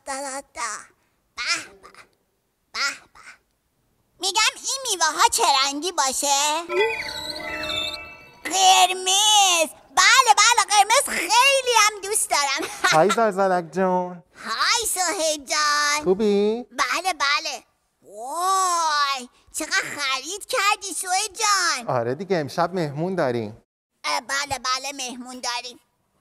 میگم این میوه ها چه رنگی باشه؟ قرمز. بله قرمز خیلی هم دوست دارم. های زلزلک جون. های سهیل جان. خوبی؟ بله. وای چقدر خرید کردی سهیل جان. آره دیگه امشب مهمون داریم. بله مهمون داریم.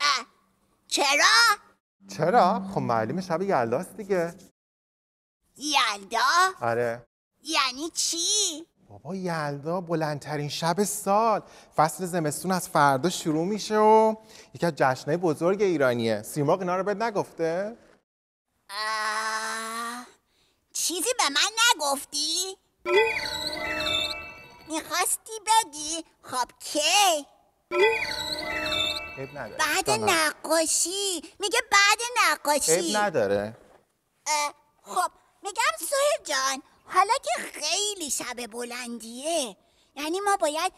چرا؟ خب معلومه شب یلداست دیگه. یلدا؟ آره. یعنی چی؟ بابا یلدا بلندترین شب سال، فصل زمستون از فردا شروع میشه و یکی از جشنهای بزرگ ایرانیه. سیمرغ اینا رو بهت نگفته؟ چیزی به من نگفتی؟ میخواستی بگی؟ خب کی؟ عیب نداره. بعد نقاشی. میگه بعد نقاشی. عیب نداره. خب میگم سهیل جان، حالا که خیلی شب بلندیه، یعنی ما باید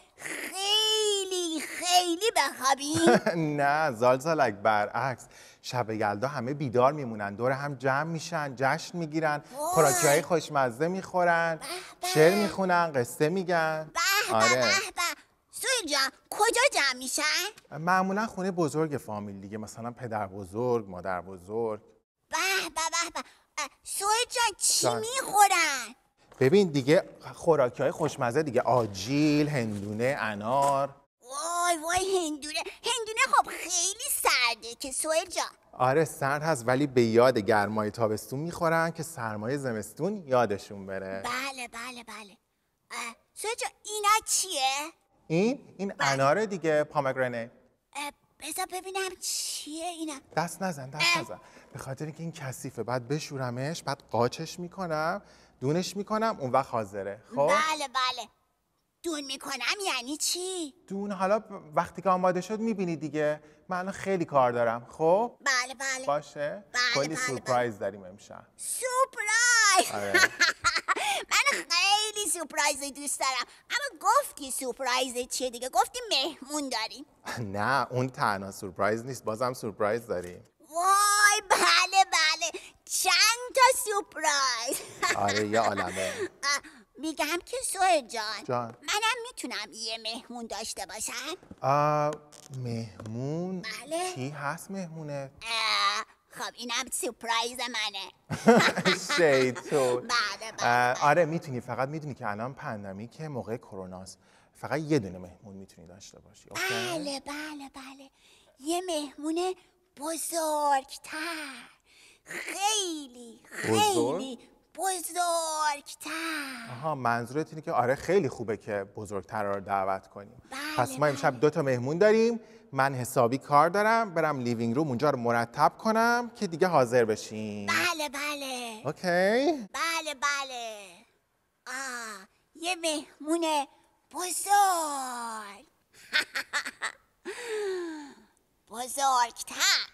خیلی بخوابیم؟ نه زلزلک، برعکس. شب یلدا همه بیدار میمونن، دور هم جمع میشن، جشن میگیرن، خوراکی‌های خوشمزه میخورن، شعر میخونن، قصه میگن. آره. سهیل جان کجا جمع میشن؟ معمولا خونه بزرگ فامیل دیگه، مثلا پدر بزرگ، مادر بزرگ. به سهیل جان چی میخورن؟ ببین دیگه خوراکی‌های خوشمزه دیگه، آجیل، هندونه، انار. وای هندونه خب خیلی سرده که سهیل جان. آره سرد هست، ولی به یاد گرمای تابستون میخورن که سرمای زمستون یادشون بره. بله سهیل جان اینا چیه؟ این اناره دیگه، پامگرنه. بذار ببینم چیه اینا. دست نزن. به خاطر اینکه این کثیفه، بعد بشورمش، بعد قاچش میکنم، دونش میکنم، اون وقت حاضره. خب بله دون میکنم یعنی چی؟ دون حالا وقتی که آماده شد میبینی دیگه. من الان خیلی کار دارم. خب بله باشه. کلی سورپرایز داریم امشب. سورپرایز؟ آره. من خیلی سورپرایز دوست دارم. اما گفتی سورپرایز چیه دیگه؟ گفتی مهمون داریم. نه اون تنها سورپرایز نیست، بازم سورپرایز داریم. وای بله چند تا سورپرایز. آره یه عالمه. میگم که سهیل جان منم میتونم یه مهمون داشته باشم؟ مهمون؟ بله. کی هست مهمونه؟ خب اینم سورپرایز منه. شیطون. بله. آره میتونی، فقط میدونی که الان پندمی که موقع کروناست، فقط یه دونه مهمون میتونی داشته باشی. بله یه مهمون بزرگتر، خیلی بزرگتر. آها منظورت اینه که آره خیلی خوبه که بزرگتر رو دعوت کنیم. پس ما امشب 2 تا مهمون داریم. من حسابی کار دارم، برم لیوینگ روم اونجا رو مرتب کنم که دیگه حاضر بشیم. بله. اوکی؟ بله. یه مهمون بزرگ. بزرگتر.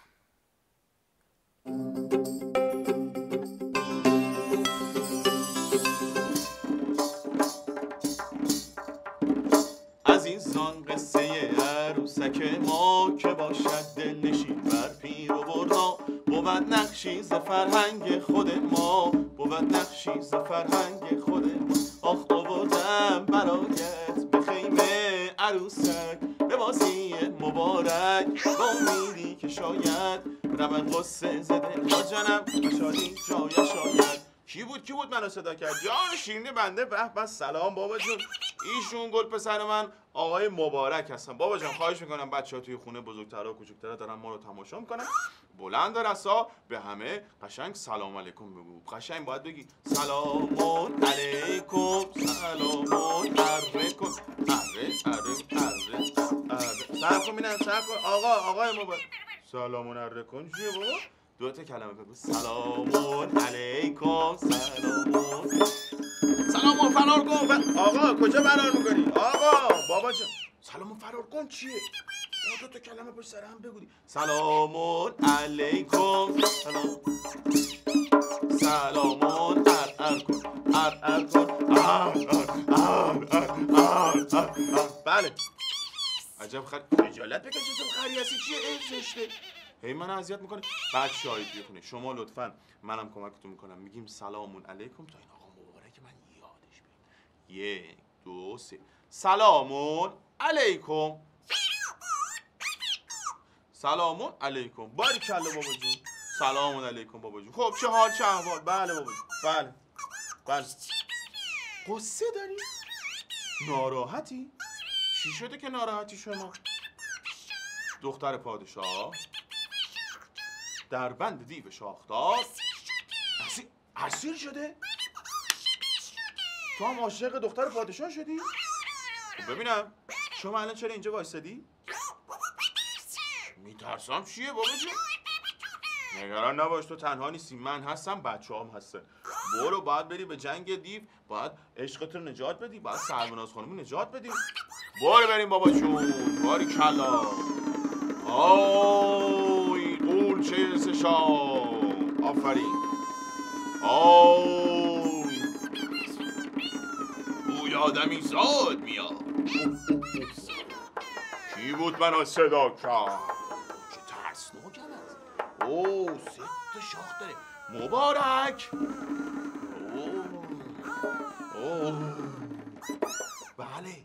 عزیزان قصه عروسک ما که باشد دلنشین بر پیر و برنا، بود نقشی ز فرهنگ خود ما، بود نقشی ز فرهنگ خود ما. آخ آوردم برایت به خیمه عروسک، به بازی مبارک، با امیدی که شاید رون قصه زده با جنم و شادی جای شاید. کی بود منو صدا کرد؟ جان شیرین بنده. به سلام بابا جون. ایشون گل پسر من آقای مبارک هستن. بابا جان خواهش میکنم بچه‌ها توی خونه بزرگترها و کوچکترها دارن ما رو تماشا میکنن، بلند رسا به همه قشنگ سلام علیکم بگو. قشنگ باید بگی سلام علیکم، سلام علیکم. صرف کن بینم، صرف کن. آقای مبارک سلام علیکم چیه بابا؟ 2 تا کلمه بگو. سلام علیکم. سلام فرار کن. آقا کجا فرار میکنی؟ آقا بابا جان سلام فرار کن چیه؟ 2 تا کلمه پشت سر هم بگو. سلام علیکم. سلام بله. عجب خجالت بکش. خری هستی چیه؟ زشته. هی من اذیت میکنه. بعد شاهد میخونه. شما لطفاً منم کمکتون میکنم میگیم سلامون علیکم تا این آقا مبارک من یادش بیاد. 1 2 3 سلامون علیکم. سلامون علیکم. باریکلا بابا جون. سلامون علیکم بابا جون. خب چه حال چه احوال؟ بله بابا جون. بله. بله. قصه داری؟ ناراحتی؟ چی شده که ناراحتی شما؟ دختر پادشاه در بند دیو شاخدار اسیر شده؟ تو هم عاشق دختر پادشاه شدی؟ خب ببینم شما الان چرا اینجا وایسادی؟ میترسم چیه بابا جون؟ نگران نباش تو تنها نیستی، من هستم، بچه‌هام هستن. برو باید بری به جنگ دیو، باید عشقت رو نجات بدی، باید سربناز خانم نجات بدی. برو بریم بابا جون. باریکلا. آی قولچه سشام. آفرین. آی بوی آدمی زاد میاد. کی بود منو صدا کرد؟ چه ترسناک هست. اوه 3 تا شاخ داره. مبارک. اوه بله.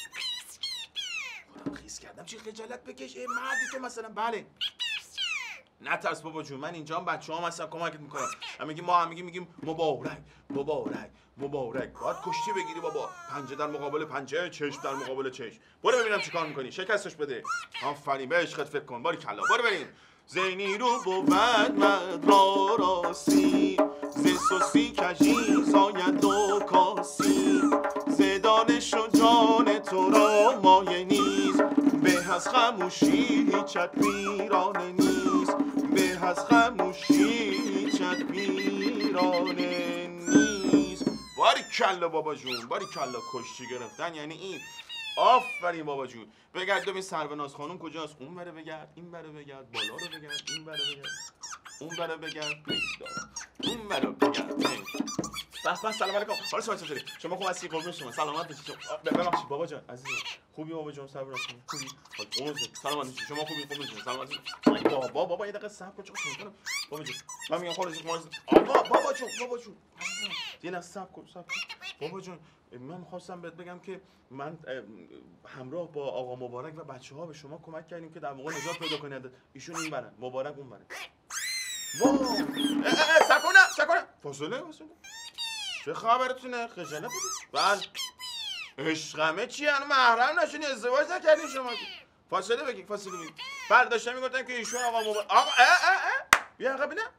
خودم خیس کردم چی خجالت بکش. مردی تو مثلا. بله نترس بابا جون، من اینجام بچه‌هام هستم کمکت میکنم. ما میگیم مبارک مبارک مبارک. باید کشتی بگیری بابا. پنجه در مقابل پنجه، چشم در مقابل چشم. برو ببینم چیکار میکنی. شکستش بده. آفرین به عشقت فکر کن. باریکلا. برو بریم. زینی رو بود مرد را راسی، ز سوسی کژی زاید و کاسی، ز دانش و جان تو را مایه نیست، به از خموشی هیچت ویرانه نیست، به از خموشی هیچت ویرانه نیست. باریکلا بابا جون. باریکلا. کشتی گرفتن یعنی این. آفرین بابا جون. بگرد ببین سربناز خانم کجاست. اون بره بگرد، این بره بگرد، بالا رو بگرد، این بره بگرد، اون بره بگرد، اون بره بگرد. بس سلام علیکم. حالا شما خوب هستی؟ قربون شما. سلامت باشید. ببخشید بابا جان عزیزم. خوبی بابا جان؟ سربناز خانم خوبی؟ سلامت باشید. شما خوبی؟ قربون شما. سلامت باشید. بابا یه دقیقه صبر کن. چیکار می‌کنم بابا جون؟ من میگم خالص آقا بابا جون یه لحظه صبر کن. بابا جون من می‌خواستم بهت بگم که من همراه با آقا مبارک و بچه‌ها به شما کمک کردیم که در موقع نجات پیدا کنید. ایشون این برن، مبارک اون برن. واه سکونه فاصله چه خبرتونه؟ خجالت بدید. بله عشقمه چی؟ هنوز محرم نشونی، ازدواج نکردین شما. فاصله بگید. بله داشتم میگفتم که ایشون آقا مبارک. آقا بیا آقا ببینم.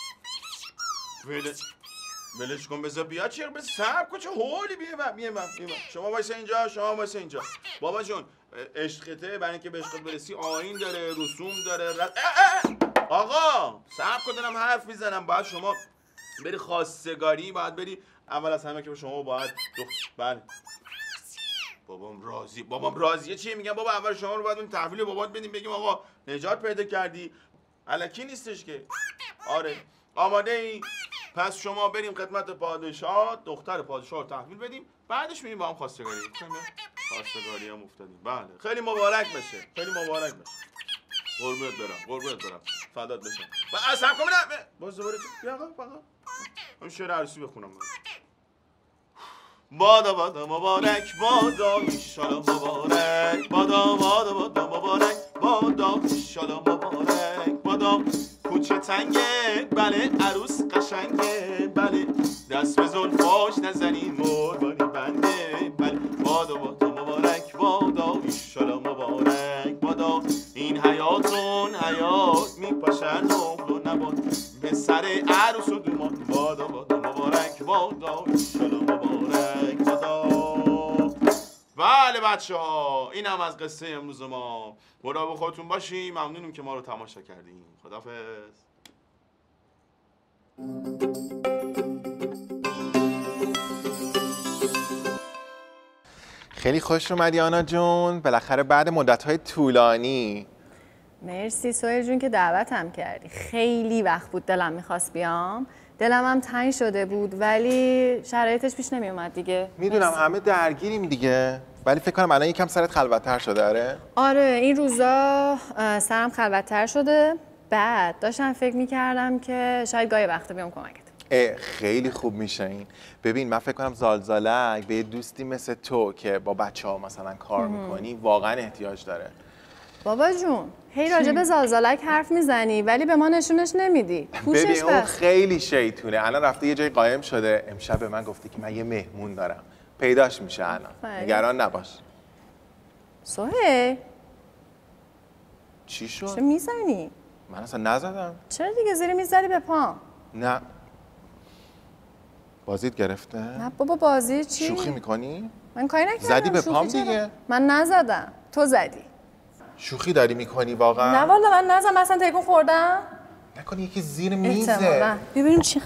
ولش کن بذار بیا. چیه بس صبر کن. چه هولی. بیا شما وایسا اینجا. بابا جون عشقته برای اینکه به عشقت برسی آیین داره، رسوم داره. آقا صبر کن دارم حرف میزنم. باید شما بری خواستگاری، باید بری اول از همه که شما باید بله بابام راضیه. چیه میگم بابا؟ اول شما رو باید اون تحویل بابات بدیم، بگیم آقا نجات پیدا کردی. الکی نیستش که. آره آماده ای؟ پس شما بریم خدمت پادشاه، دختر پادشاه رو تحویل بدیم، بعدش میریم با هم خواستگاری. خواستگاری هم افتادیم. بله خیلی مبارک بشه. قربونت برم. فدات بشم. اصلا کن برم. باز دوباره بیا آقا فقط اون شعر عروسی بخونم. بادا مبارک بادا ایشالا مبارک بادا مبارک بادا ایشالا مبارک بادا. کوچه تنگه بله، عروس قشنگه بله، دست به زلفاش نزنین مربانی بنده بله. بادا مبارک بادا ایشالا مبارک بادا. این حیاتون حیات میپاشن نقل و نبات به سر عروس و دومان. بادا مبارک بادا ایشالا مبارک بادا. بله بچه ها این هم از قصه امروز ما. مراقب خودتون باشیم. ممنونیم که ما رو تماشا کردیم. خداحافظ. خیلی خوش اومدی آنا جون. بالاخره بعد مدت‌های طولانی. مرسی سهیل جون که دعوتم کردی. خیلی وقت بود دلم میخواست بیام. دلم هم تنگ شده بود ولی شرایطش پیش نمی اومد دیگه. میدونم همه درگیریم دیگه، ولی فکر کنم الان یکم سرت خلوت‌تر شده. آره این روزا سرم خلوت‌تر شده. بعد داشتم فکر میکردم که شاید گاهی وقتا بیام کمکت. خیلی خوب میشه این. ببین من فکر کنم زالزالک به یه دوستی مثل تو که با بچه‌ها مثلا کار میکنی واقعا احتیاج داره. بابا جون هی راجع به زالزالک حرف میزنی ولی به ما نشونش نمیدی. ببین اون خیلی شیطونه. الان رفته یه جای قایم شده. امشب به من گفته که من یه مهمون دارم. پیداش میشه الان. نگران نباش. سهیل چی شد؟ چه میزنی؟ من اصلا نزدم. چرا دیگه زیر میز زدی به پام؟ نه. بازیت گرفته؟ نه بابا بازی چی؟ شوخی میکنی؟ من کاری نکردم. زدی به پام دیگه؟ من نزدم. تو زدی. شوخی داری میکنی واقعا؟ نه والا من نزدم. اصلا تکون خوردم. نکنی یکی زیر میزه. احتمالاً. ببینیم چی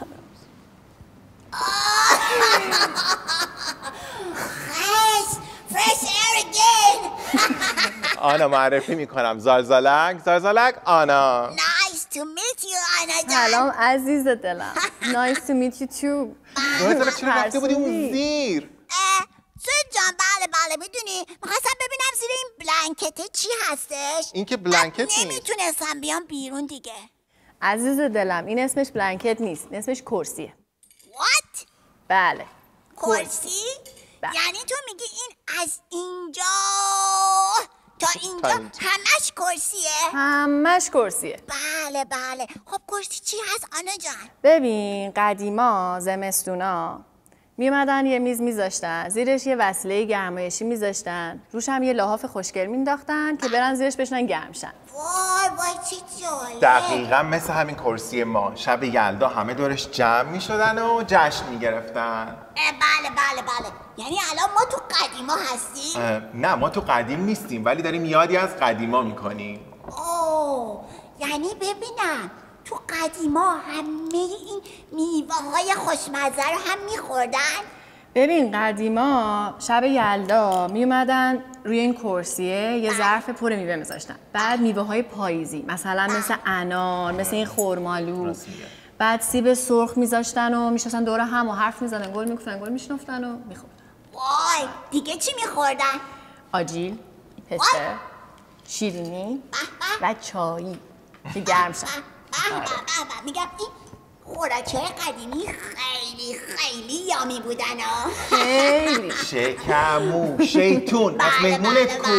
Fresh air again. آنا معرفی میکنم. زالزالک آنا. Nice to meet you, Anna جان. سلام عزیز دلم. Nice to meet you too. زالزالک چرا رفته بودی اون زیر؟ سوید جان بله میدونی میخواستم ببینم زیر این بلنکته چی هستش. این که بلنکت نیست. نمیتونستم بیام بیرون دیگه. عزیز دلم این اسمش بلنکت نیست. اسمش کرسیه. What؟ بله. کرسی؟ بله. یعنی تو میگی این از اینجا تا اینجا همش کرسیه؟ همش کرسیه. بله خب کرسی چی هست آنا جان؟ ببین قدیما زمستونا میومدن یه میز میذاشتن زیرش یه وسیله گرمایشی میذاشتن روش هم یه لحاف خوشگل مینداختن که برن زیرش بشنن گرم شن. وای چه جالب. دقیقا مثل همین کرسی ما. شب یلدا همه دورش جمع میشدن و جشن میگرفتن. بله یعنی الان ما تو قدیما هستیم؟ نه ما تو قدیم نیستیم ولی داریم یادی از قدیما میکنیم. یعنی ببینم تو قدیما همه این میوه های خوشمزه رو هم میخوردن؟ ببین قدیما شب یلدا میومدن روی این کرسیه یه ظرف پر میوه میذاشتن. بعد میوه های پاییزی مثلا مثل انار، مثل این خرمالو، بعد سیب سرخ میذاشتن و میشستن دور هم و حرف میزدن، گل میگفتن، گل میشنفتن و میخوردن. وای دیگه چی میخوردن؟ آجیل، پسته، شیرینی و چایی که گرم شن. میگم این خوراک‌های قدیمی خیلی یامی بودن ها. خیلی شکمو شیطون. از مهمونت کو؟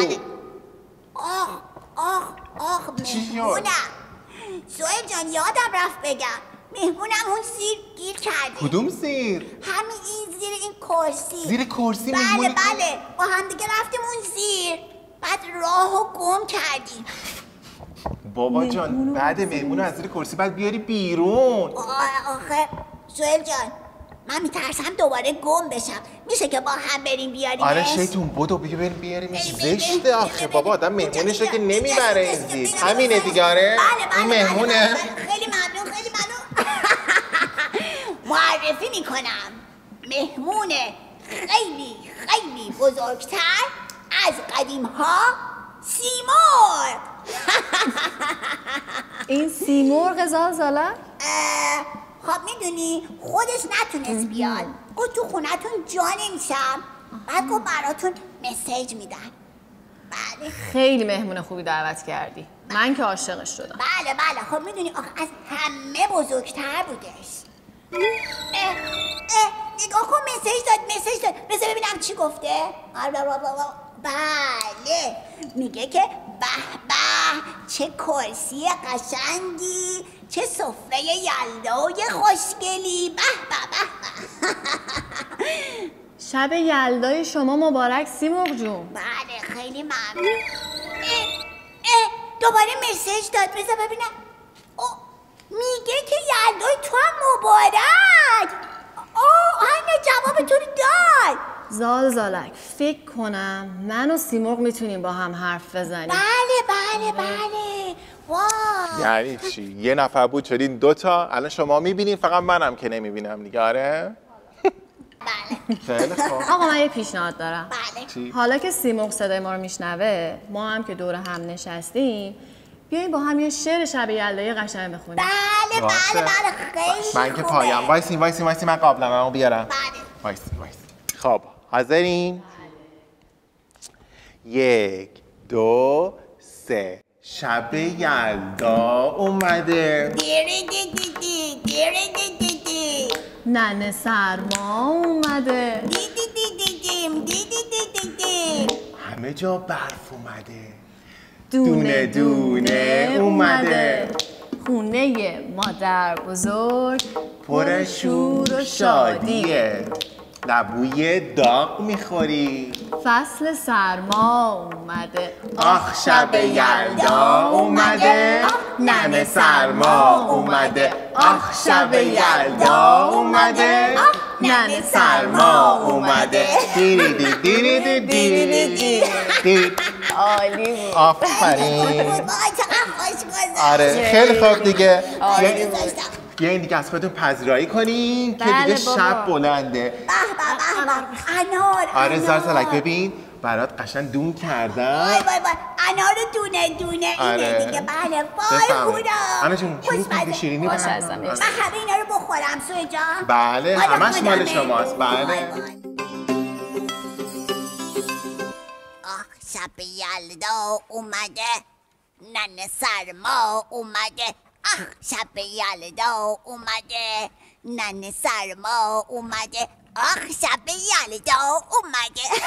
آخ مهمونم. سوهل جان یادم رفت بگم مهمونم اون زیر گیر کرده. کدوم زیر؟ همین این زیر این کرسی. زیر کرسی مهمونی؟ بله با هم دیگه رفتیم اون زیر بعد راهو گم کردیم. بابا جان بعد مهمون از زیر کرسی بعد بیاری بیرون. آخه سوهل جان من میترسم دوباره گم بشم. میشه که با هم بریم بیاریمش؟ آره شیطون بدو بیا بریم بیاریمش. زشته آخه بابا آدم مهمونشه که نمیبره این زیر. همینه دیگه. آره این مهمونه. خیلی ممنون معرفی میکنم مهمون خیلی بزرگتر از قدیم ها سیمرغ. این سیمرغ زالزالک؟ خب میدونی خودش نتونست بیاد. گفت تو خونتون جا نمیشم. بعد گفت براتون مسیج میدن. بله خیلی مهمون خوبی دعوت کردی. من که عاشقش شدم. بله خب میدونی آخه از همه بزرگتر بودش. نگاه کن مسیج داد. بذار ببینم چی گفته. بله میگه که به چه کرسی قشنگی، چه سفره یلدای خوشگلی. به شب یلدای شما مبارک سیمرغ جون. بله خیلی ممنون. دوباره مسیج داد. بذار ببینم. میگه که یلدای تو هم مبارک. همین جواب تو رو داد. زالزالک فکر کنم من و سیمرغ میتونیم با هم حرف بزنیم. بله وای یعنی چی؟ یه نفر بود شدین دوتا. الان شما میبینین فقط منم که نمیبینم دیگه. آره بله خیلی خوب. آقا من یه پیشنهاد دارم. بله چی؟ حالا که سیمرغ صدای ما رو میشنوه ما هم که دور هم نشستیم بیاییم با هم یه شعر شب یلدایی قشنگ بخونیم. بله خیلی من که خوبه. پایم. وایسی من قابلممو بیارم. بله وایسی خب حاضرین؟ 1 2 3 شب یلدا اومده. دیری دی دی دی دیری دی دی دی ننه سرما اومده. دی دی دی دی دیم دی دی دی دی دی همه جا برف اومده. دونه دونه اومده. خونه مادر بزرگ پر شور و شادیه. لبوی داغ میخوری. فصل سرما اومده. آخ شب یلدا اومده. ننه سرما اومده. آخ شب یلدا اومده. ننه سرما اومده. دیری دی دیری دی دیری دی. عالی بود. آفرین. وای چقدر خوش گذشت. آره خیلی خوب دیگه. خیلی دوست داشتم. بیاین دیگه از خودتون پذیرایی کنین که بله دیگه بابا. شب بلنده. به به به انار. آره انار. زارسالک ببین برات قشنگ دون کردم. وای وای وای انار دونه دونه اینه آره. دیگه. بله وای خدا. آنا جون شروع کن شیرینی باشه برام. عزیزم، من همه اینا رو بخورم سوی جان. بله مال همش مال خودمه. شماست. وای بله وای. آخ شب یلدا اومده. ننه سرما اومده. آخ شب یلدا اومده. ننه سرما اومده. آخ شب یلدا اومده.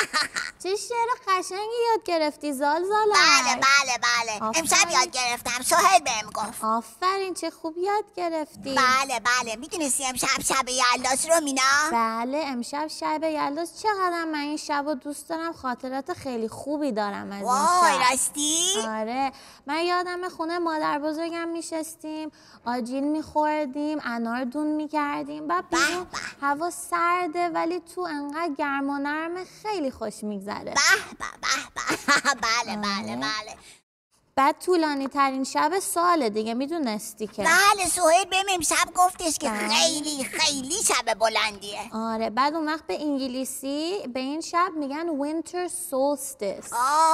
چه شعر قشنگی یاد گرفتی زالزالا. بله بله بله آفرین. امشب یاد گرفتم. سهیل بهم گفت. آفرین چه خوب یاد گرفتی. بله بله میدونستی امشب شب یلداست رو مینا؟ بله امشب شب یلداست. چقدر من این شب رو دوست دارم. خاطرات خیلی خوبی دارم از وای این شب. راستی؟ آره من یادم خونه مادر بزرگم میشستیم آجیل میخوردیم انار دون میکردیم و بیرون هوا سرده ولی تو انقدر گرم و نرمه خیلی خوش میگذره. به به به بله بله بله بعد طولانی ترین شب ساله دیگه میدونستی که. بله سهیل بهم امشب گفتش که خیلی خیلی شب بلندیه. آره بعد اون وقت به انگلیسی به این شب میگن winter solstice.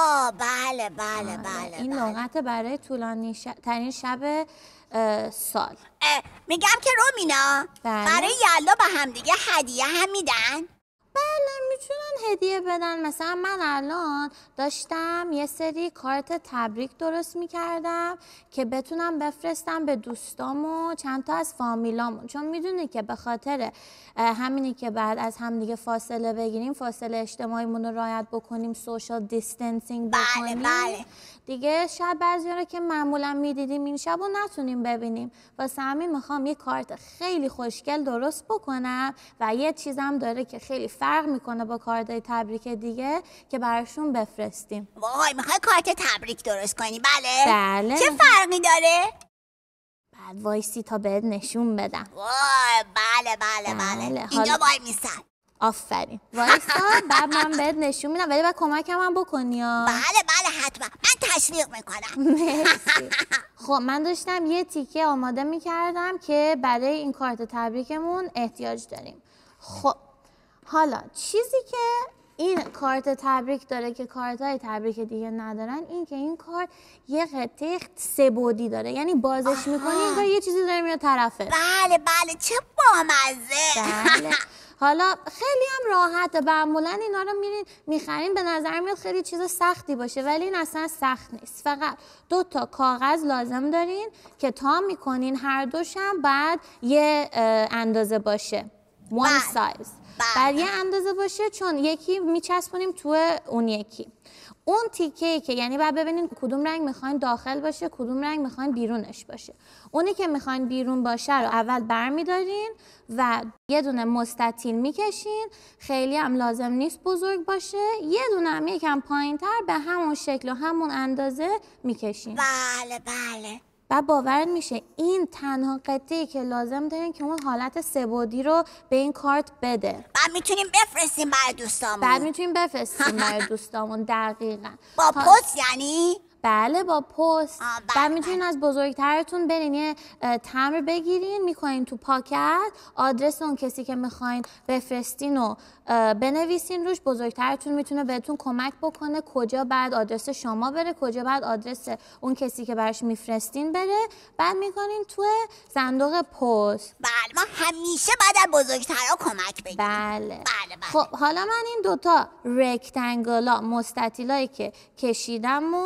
بله بله بله این بله. لغت برای طولانی ترین شب سال. میگم که رومینا بله. برای یلدا به همدیگه هدیه هم میدن؟ بله میتونن هدیه بدن. مثلا من الان داشتم یه سری کارت تبریک درست میکردم که بتونم بفرستم به دوستام و چند تا از فامیلامون، چون میدونی که به خاطر همینی که بعد از همدیگه فاصله بگیریم، فاصله اجتماعیمون رو رعایت بکنیم، سوشال دیستنسینگ بکنیم. بله. دیگه شاید بعضی رو که معمولا میدیدیم این شب رو نتونیم ببینیم. واسه همین میخوام یه کارت خیلی خوشگل درست بکنم و یه چیزم داره که خیلی فرق میکنه با کارتای تبریک دیگه که براشون بفرستیم. وای میخوای کارت تبریک درست کنی؟ بله بله. چه فرقی داره؟ بعد وایسی تا بهت نشون بدم. وای بله بله بله, بله. اینجا حالا- وای میسن. آفرین وایسا بعد من بهت نشون میدم ولی باید کمکم هم بکنی ها. بله بله حتما من تشویق میکنم. مرسی. خب من داشتم یه تیکه آماده میکردم که برای این کارت تبریکمون احتیاج داریم. خب حالا چیزی که این کارت تبریک داره که کارت‌های تبریک دیگه ندارن این که این کارت یه قطعه 3 بعدی داره، یعنی بازش میکنی انگار یه چیزی داره میاد طرفه. بله بله چه بامزه. بله. حالا خیلی هم راحته. معمولا اینا رو میرین میخرین به نظر میاد خیلی چیز سختی باشه ولی این اصلا سخت نیست. فقط 2 تا کاغذ لازم دارین که تا میکنین هر دوشم بعد یه اندازه باشه. one size. بعد یه اندازه باشه چون یکی میچسبونیم تو اون یکی. اون تیکه‌ای که یعنی بعد ببینین کدوم رنگ میخواین داخل باشه کدوم رنگ میخواین بیرونش باشه. اونی که میخواین بیرون باشه رو اول برمیدارین و یه دونه مستطیل میکشین. خیلی هم لازم نیست بزرگ باشه. یه دونه هم یکم پایین‌تر به همون شکل و همون اندازه میکشین. بله بله و باورت میشه این تنها قطعه‌ای که لازم دارین که اون حالت 3 بعدی رو به این کارت بده. بعد میتونیم بفرستیم برای دوستامون. بعد میتونیم بفرستیم برای دوستامون. دقیقاً با پست یعنی؟ بله با پست. بله، بعد میتونین از بزرگترتون برین یه تمبر بگیرین میکنین تو پاکت آدرس اون کسی که میخواین بفرستین و بنویسین روش. بزرگترتون میتونه بهتون کمک بکنه کجا بعد آدرس شما بره کجا بعد آدرس اون کسی که براش میفرستین بره. بعد میکنین تو صندوق پست. بله ما همیشه بعد از بزرگترها کمک بگیریم. بله. بله بله. خب حالا من این 2 تا رکتنگلا مستطیلایی که کشیدم و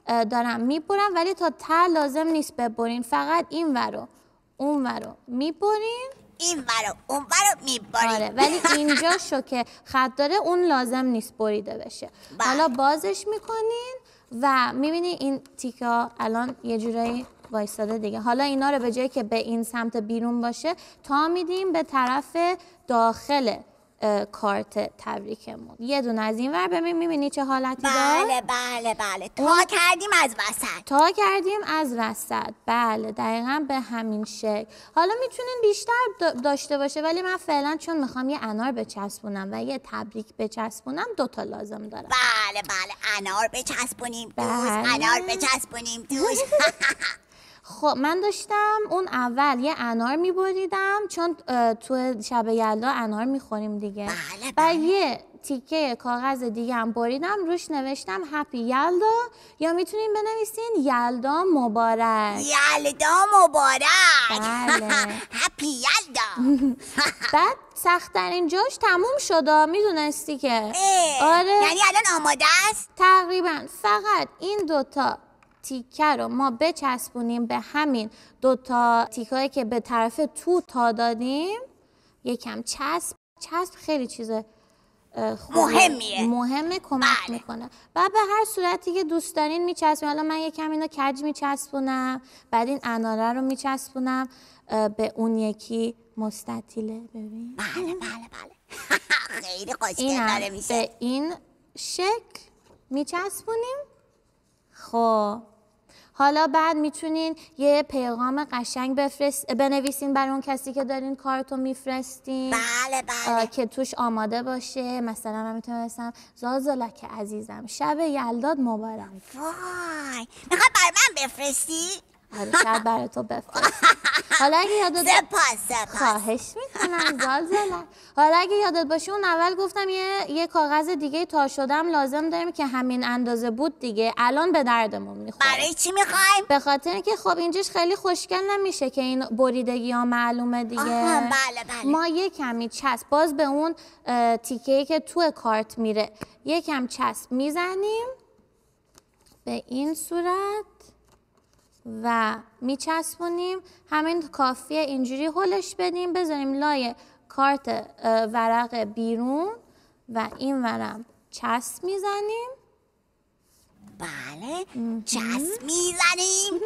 دارم میبرم، ولی تا ته لازم نیست ببرین، فقط این ورو اون ورو میبرین، این ورو اون ورو میبرین. آره، ولی اینجا شو که خط داره اون لازم نیست بریده بشه. حالا بازش میکنین و میبینی این تیکا الان یه جورایی وایستاده دیگه. حالا اینا رو به جایی که به این سمت بیرون باشه تا میدیم به طرف داخل کارت تبریکمون. یه دونه از این ور میبینی چه حالتی داره؟ بله تا کردیم از وسط. تا کردیم از وسط، بله دقیقا به همین شکل. حالا میتونین بیشتر داشته باشه، ولی من فعلا چون میخوام یه انار بچسبونم و یه تبریک بچسبونم 2 تا لازم دارم. بله انار بچسبونیم دوست، انار بچسبونیم دوست. خب من داشتم اون اول یه انار میبریدم، چون تو شب یلدا انار میخوریم دیگه. بله. یه تیکه کاغذ دیگه هم بریدم، روش نوشتم هپی یلدا، یا میتونین بنویسین یلدا مبارک. یلدا مبارک. بله. هپی یلدا. بعد سخت‌ترین جاش تموم شده، میدونستی که؟ آره. یعنی الان آماده است؟ تقریبا فقط این 2 تا تیکه رو ما بچسبونیم به همین 2 تا تیکایی که به طرف تو تا دادیم. یکم چسب خیلی چیز مهمه، کمک میکنه. بعد به هر صورتی که دوست دارین میچسبونیم. حالا من یکم اینو کج میچسبونم، بعد این اناره رو میچسبونم به اون یکی مستطیله. ببین بله خیلی خوشگل داره میشه. به این شکل میچسبونیم. خب حالا بعد میتونین یه پیغام قشنگ بنویسین برای اون کسی که دارین کارتو میفرستین. بله که توش آماده باشه. مثلا من میتونم بنویسم زازالک عزیزم شب یلداد مبارک. وای میخوای برای من بفرستی؟ آره شاید برای تو بفرستم. حالا اگه یادت سپاس خواهش میکنم زلزله. حالا اگه یادت باشه اون اول گفتم یه کاغذ دیگه تا شدم لازم داریم که همین اندازه بود دیگه. الان به دردمون میخوره. برای چی میخوایم؟ به خاطر که خب اینجاش خیلی خوشگل نمیشه که این بریدگی ها معلومه دیگه. بله. ما یه کمی چسب باز به اون تیکه‌ای که تو کارت میره یه کم چسب میزنیم به این صورت و میچسبونیم. همین کافیه اینجوری هلش بدیم، بذاریم لای کارت ورق بیرون و این ورم چسب میزنیم. بله چسب میزنیم.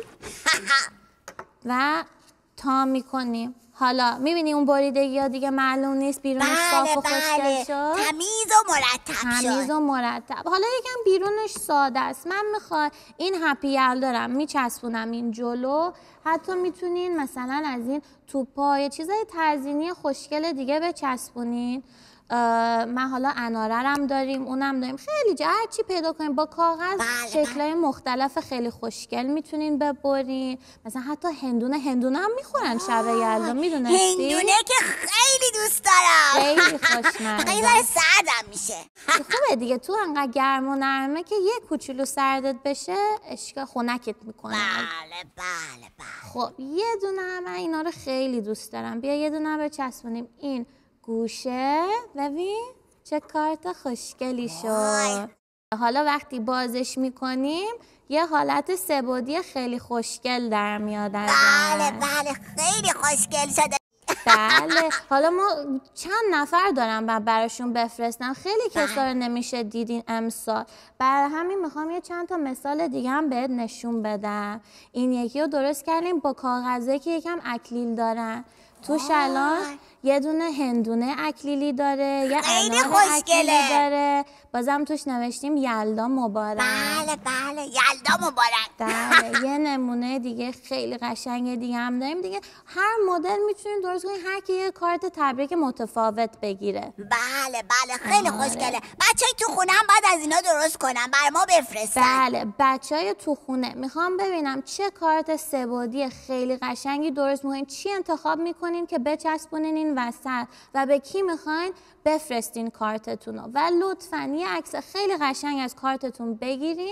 و تا میکنیم. حالا میبینی اون بریدگی ها دیگه معلوم نیست، بیرونش صاف و خوشگل شد. تمیز و مرتب. حالا یکم بیرونش ساده است. من میخوام این هپی یلدا دارم میچسبونم این جلو. حتی میتونین مثلا از این توپا یا چیزای تزیینی خوشگل دیگه بچسبونین. من حالا انارم داریم، اونم داریم، خیلی جا هر چی پیدا کنیم با کاغذ. شکلای مختلف خیلی خوشگل میتونین ببرین. مثلا حتی هندونه هم میخورن شب یلدا، میدونستی؟ هندونه که خیلی دوست دارم. خیلی خوشمزه. خیلی داره سردم میشه. خوبه دیگه، تو انقدر گرم و نرمه که یه کوچولو سردت بشه اشکال خنکت میکنه. بله. خب یه دونه هم اینا رو خیلی دوست دارم. بیا یه دونه بچسبونیم این گوشه. ببین چه کارت خوشگلی شد. حالا وقتی بازش میکنیم یه حالت سه‌بعدی خیلی خوشگل در میاد ازش. بله خیلی خوشگل شده. بله. حالا ما چند نفر دارم براشون بفرستم، خیلی کسا رو نمیشه دیدین امسال. برای همین میخوام یه چند تا مثال دیگه هم بهت نشون بدم. این یکی رو درست کردیم با کاغذه که یکم اکلیل دارن. توش الان یه دونه هندونه اکلیلی داره، یه انار اکلیلی داره. بازم توش نوشتیم یلدا مبارک. بله یلدا مبارک. بله. یه نمونه دیگه خیلی قشنگ دیگه هم داریم دیگه. هر مدل میتونین درست کنین، هر کی یه کارت تبریک متفاوت بگیره. بله خیلی خوشگله. بچهای تو خونه هم باید از اینا درست کنن برای ما بفرستن. بله بچهای تو خونه میخوام ببینم چه کارت سه‌بعدی خیلی قشنگی درست میکنین، چی انتخاب میکنین که بچسبونین این وسط و به کی میخواین بفرستین کارتتون رو. و لطفاً یه عکس خیلی قشنگ از کارتتون بگیرین،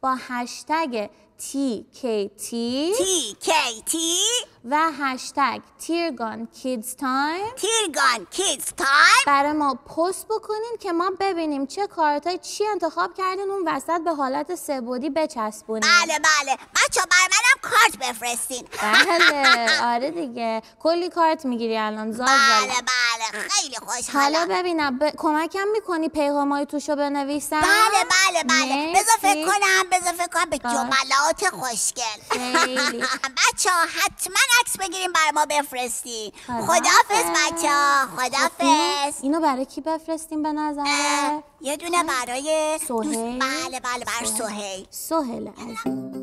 با هشتگ TKT TKT و هشتگ تیرگان کیدز تایم تیرگان کیدز تایم برای ما پست بکنین که ما ببینیم چه کارتای چی انتخاب کردین اون وسط به حالت سه‌بعدی بچسبونین. بله بچه‌ها برای منم کارت بفرستین. بله آره دیگه کلی کارت میگیری الان زال بله خیلی خوشحالم. حالا ببینم کمکم میکنی پیغامای توشو بنویسم؟ بله بذار فکر کنم به جملات خوشگل. خیلی بچه‌ها حتما عکس بگیریم برای ما بفرستی. خداحافظ بچه‌ها. خداحافظ. اینو برای کی بفرستیم به نظره؟ یه دونه برای سهیل. بله برای سهیل عزیز.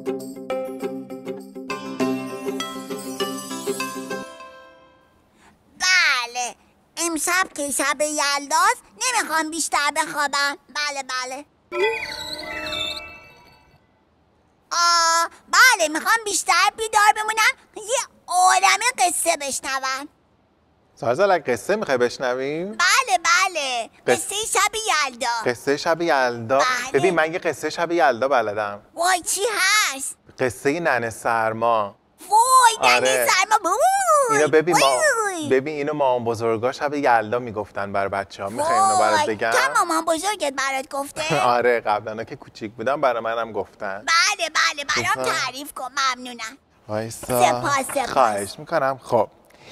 بله امشب که شب یلداست نمیخوام بیشتر بخوابم. بله بله میخوام بیشتر بیدار بمونم یه عالمه قصه بشنوم. سارزالک قصه میخوای بشنویم؟ بله قصه شب یلدا. قصه شب یلدا؟ بله. ببین من یه قصه شب یلدا بلدم. وای چی هست؟ قصه ننه سرما. وای ننه آره. سرما. اینو ببین وای. ببین اینو مامان بزرگا شب یلدا میگفتن برای بچه‌ها. میخوای اینو برات بگم؟ تو مامان بزرگت برات گفته؟ آره قبلا که کوچیک بودم برای منم گفتن. بله برام تعریف کن. ممنونم. وایسا. سپاس. خواهش میکنم. خب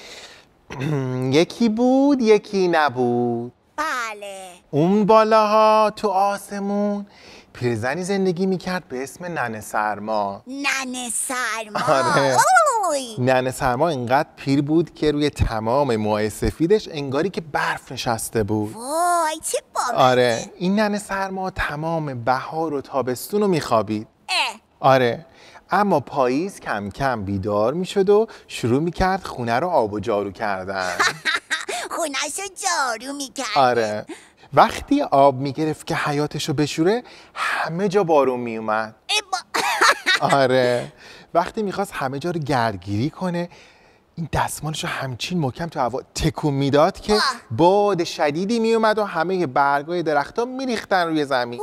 یکی بود یکی نبود. بله اون بالاها تو آسمون پیرزنی زندگی میکرد به اسم ننه سرما. ننه سرما. آره. اوی. ننه سرما اینقدر پیر بود که روی تمام موهای سفیدش انگاری که برف نشسته بود. وای چه بامزه. آره این ننه سرما تمام بهار و تابستون رو میخوابید. آره اما پاییز کم کم بیدار میشد و شروع میکرد خونه رو آب و جارو کردن. خونه‌شو جارو میکرد. آره وقتی آب میگرفت که حیاتشو بشوره همه جا بارون میومد. آره وقتی میخواست همه جا رو گردگیری کنه این دستمالشو همچین محکم تو هوا تکون میداد که باد شدیدی میومد و همه برگای درخت‌ها میریختن روی زمین.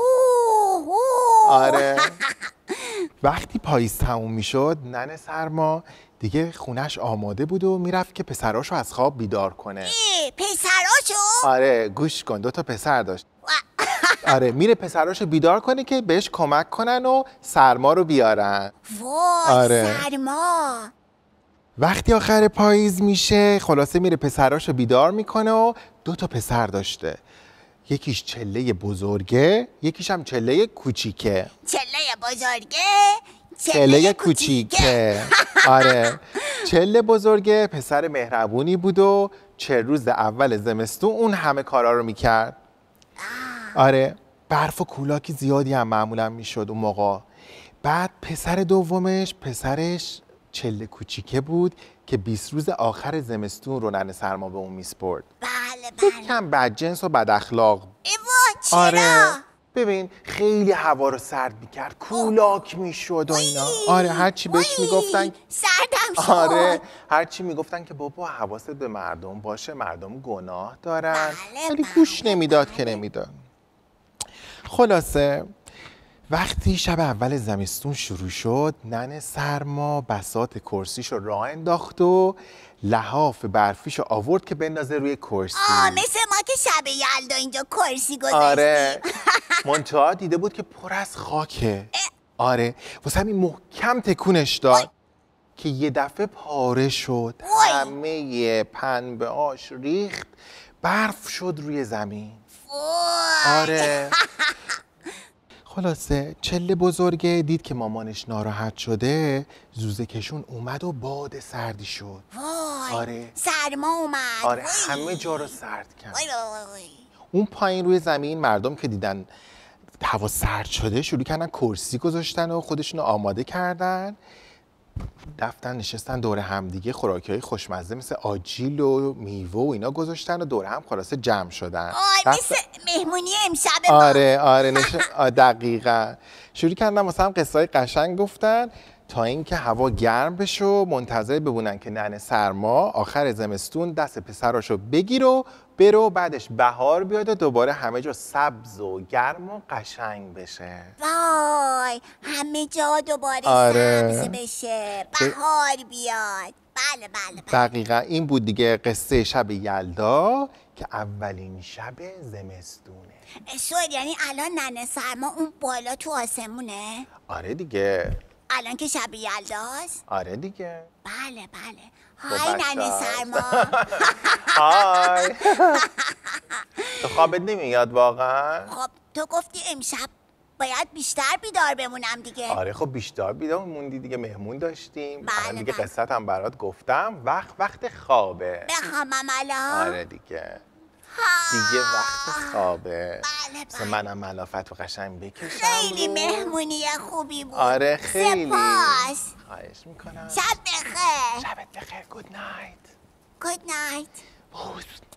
آره وقتی پاییز تموم میشد ننه سرما دیگه خونش آماده بود و میرفت که پسراشو از خواب بیدار کنه. پسراشو؟ آره گوش کن 2 پسر داشت. آره میره پسراشو بیدار کنه که بهش کمک کنن و سرما رو بیارن. وای آره. سرما. وقتی آخر پاییز میشه خلاصه میره پسراشو بیدار میکنه و 2 پسر داشته. یکیش چله بزرگه یکیش هم چله کوچیکه. چله بزرگه چله کوچیکه. آره چله بزرگه پسر مهربونی بود و 4 روز اول زمستون اون همه کارا رو میکرد. آره برف و کولاکی زیادی هم معمولا میشد اون موقع. بعد پسر دومش پسرش چله کوچیکه بود که 20 روز آخر زمستون رو ننه سرما به اون میسپرد. بله کم بدجنس و بد اخلاق. چرا؟ آره ببین خیلی هوا رو سرد میکرد کولاک میشد و اینا. آره هرچی بهش میگفتن سردم شد. آره هرچی میگفتن که بابا حواست به مردم باشه مردم گناه دارن ولی گوش نمیداد که نمیداد. خلاصه وقتی شب اول زمستون شروع شد ننه سرما بساط کرسیشو راه انداخت و لحاف برفیشو آورد که بندازه روی کرسی. مثل ما که شب یلدا اینجا کرسی گذاشتیم. آره منتها دیده بود که پر از خاکه. آره واسه همین محکم تکونش داد که یه دفعه پاره شد. همه پنبه آش ریخت برف شد روی زمین. آره خلاصه چله بزرگه دید که مامانش ناراحت شده زوزه کشون اومد و باد سردی شد. آره سرما اومد. آره همه جا رو سرد کرد. اون پایین روی زمین مردم که دیدن هوا سرد شده شروع کردن کرسی گذاشتن و خودشونو آماده کردن رفتن نشستن دور هم دیگه خوراکی‌های خوشمزه مثل آجیل و میوه و اینا گذاشتن و دور هم خلاصه جمع شدن. مثل مهمونی امشب ما. آره دقیقاً شروع کردن مثلا قصه‌های قشنگ گفتن تا اینکه هوا گرم بشه و منتظر بمونن که ننه سرما آخر زمستون دست پسراشو بگیر و برو، بعدش بهار بیاد و دوباره همه جا سبز و گرم و قشنگ بشه. وای همه جا دوباره سبز بشه، بهار بیاد. بله بله بله. دقیقا این بود دیگه قصه شب یلدا که اولین شب زمستونه. سوید یعنی الان ننه سرما اون بالا تو آسمونه؟ آره دیگه. الان که شب یلداست؟ آره دیگه. بله بله. های ننه سرما. های. تو خوابت نمیاد واقعا؟ خب تو گفتی امشب باید بیشتر بیدار بمونم دیگه. آره خب بیشتر بیدار موندی دیگه، مهمون داشتیم. بله دیگه بله. قصت هم برات گفتم. وقت خوابه. بخوامم الان؟ آره دیگه. دیگه وقت خوابه. بله مثل بله. منم ملافت و قشنگ بکشم. خیلی مهمونی خوبی بود. آره خیلی. سپاس. خواهش میکنم. شب بخیر. شبت بخیر. گود نایت. گود نایت.